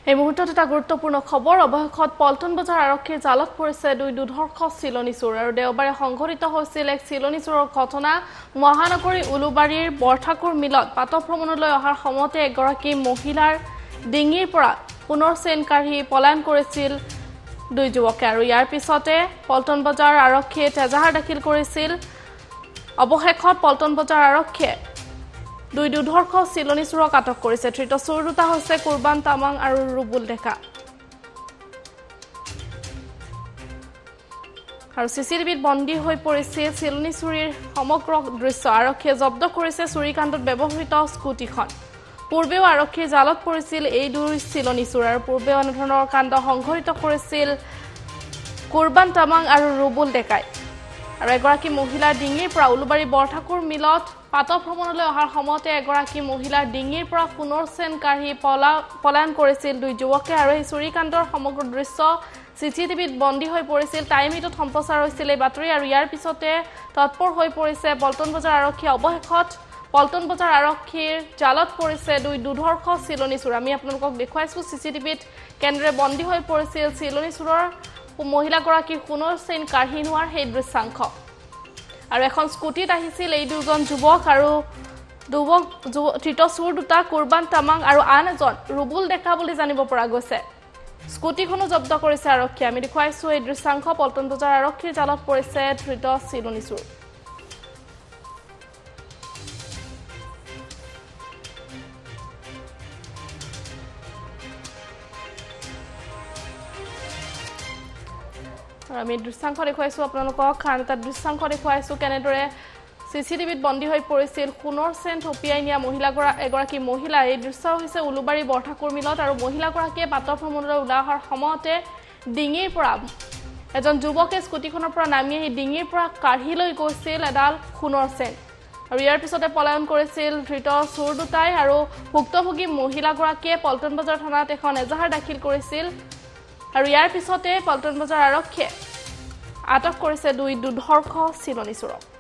এই মুহূৰ্তত এটা গুৰুত্বপূৰ্ণ খবৰ অৱশেষত পল্টন বজাৰ আৰক্ষীৰ জালত পৰিছে দুই দুধৰ্ষ চিলনী চোৰ আৰু দেওবাৰে সংঘটিত হৈছিল এক চিলনী চোৰৰ ঘটনা মহানগৰী উলুবাৰীৰ বৰঠাকুৰ মিলত পাতভ্ৰমণলৈ অহাৰ সময়তে এগৰাকী মহিলাৰ ডিঙিৰ পৰা পুনৰ চেইন কাঢ়ি পলায়ন কৰিছিল দুই যুৱকে আৰু ইয়াৰ পিছতে পল্টন বজাৰ আৰক্ষীয়ে তেজাহাৰ দাখিল কৰিছিল অৱশেষত পল্টন বজাৰ আৰক্ষীয়ে দুই দুধৰ্ষ চিলনী চোৰক আটক কৰিছে ধৃত চোৰ দুটা হৈছে কুৰবান তামাং আৰু ৰুবুল ডেকা আৰু চিচিটিভিত বন্দী হৈ পৰিছে চিলনী চুৰিৰ সমগ্ৰ দৃশ্য আৰক্ষীয়ে জব্দ কৰিছে চুৰিকাণ্ডত ব্যৱহৃত স্কুটিখন পূৰ্বেও আৰক্ষীৰ জালত পৰিছিল এই দুই চিলনী চোৰ আৰু পূৰ্বেও এনেধৰণৰ কাণ্ড সংঘটিত কৰিছিল কুৰবান তামাং আৰু ৰুবুল ডেকাই আৰু এগৰাকী মহিলাৰ ডিঙিৰ পৰা উলুবাৰী বৰঠাকুৰ মিলত পাতভ্ৰমণলৈ অহাৰ সময়তে এগৰাকী মহিলাৰ ডিঙিৰ পৰা পুনৰ চেইন কাঢ়ি পলায়ন কৰিছিল দুই যুৱকে আৰু এই চুৰিকাণ্ডৰ সমগ্ৰ দৃশ্য চিচিটিভিত বন্দী হৈ পৰিছিল টাইমিটত সম্প্ৰচাৰ হৈছিল এই বাতৰি আৰু ইয়াৰ পিছতে তৎপৰ হৈ পৰিছে পল্টন বজাৰ আৰক্ষী অৱশেষত পল্টন বজাৰ আৰক্ষীৰ জালত পৰিছে দুই দুধৰ্ষ চিলনী চোৰ আমি আপোনালোকক দেখুৱাইছো চিচিটিভিত কেন্দ্ৰে বন্দী হৈ পৰিছিল চিলনী চোৰৰ মহিলাগৰাকীৰ পুনৰ চেইন কাঢ়ি নোৱাৰ সেই দৃশ্যাংশ আৰু এখন স্কুটিত আহিছিল এই দুজন যুৱক আৰু ধৃত চোৰ দুটা কুৰবান তামাং আৰু আন এজন ৰুবুল ডেকা বুলি জানিব পৰা গৈছে স্কুটিখনো জব্দ কৰিছে আৰক্ষীয়ে আমি দেখুৱাইছো এই দৃশ্যাংশ পল্টন বজাৰ আৰক্ষীৰ জালত পৰিছে ধৃত চিলনী চোৰ আমি দৃশ্যাংশ দেখুৱাইছো আপোনালোকক খান এটা দৃশ্যাংশ দেখুৱাইছো কেনেদৰে চিচিটিভিত বন্দী হৈ পৰিছিল সোণৰ চেইন থপিয়াই নিয়া এগৰাকী মহিলা এই দৃশ্য হৈছে উলুবাৰী বৰঠাকুৰ মিলত আৰু মহিলাগৰাকীয়ে পাতভ্ৰমণলৈ ওলাই অহাৰ সময়তে ডিঙিৰ পৰা এজন যুৱকে স্কুটিখনৰ পৰা নামি আহি ডিঙিৰ পৰা কাঢ়ি লৈ গৈছিল এডাল সোণৰ চেইন আৰু ইয়াৰ পিছতে পলায়ন কৰিছিল ধৃত চোৰ দুটাই আৰু ভুক্তভোগী মহিলাগৰাকীয়ে পল্টন বজাৰ থানাত এখন এজাহাৰ দাখিল কৰিছিল আৰু ইয়াৰ পিছতে পল্টন বজাৰ আৰক্ষীয়ে আটক কৰিছে দুই দুধৰ্ষ চিলনী চোৰক